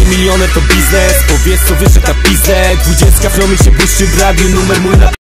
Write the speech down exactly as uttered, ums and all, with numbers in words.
milioner to biznes. Powiedz co wiesz jak na pizdę. Dwudziestka flomy się błyszczy w radiu, numer mój na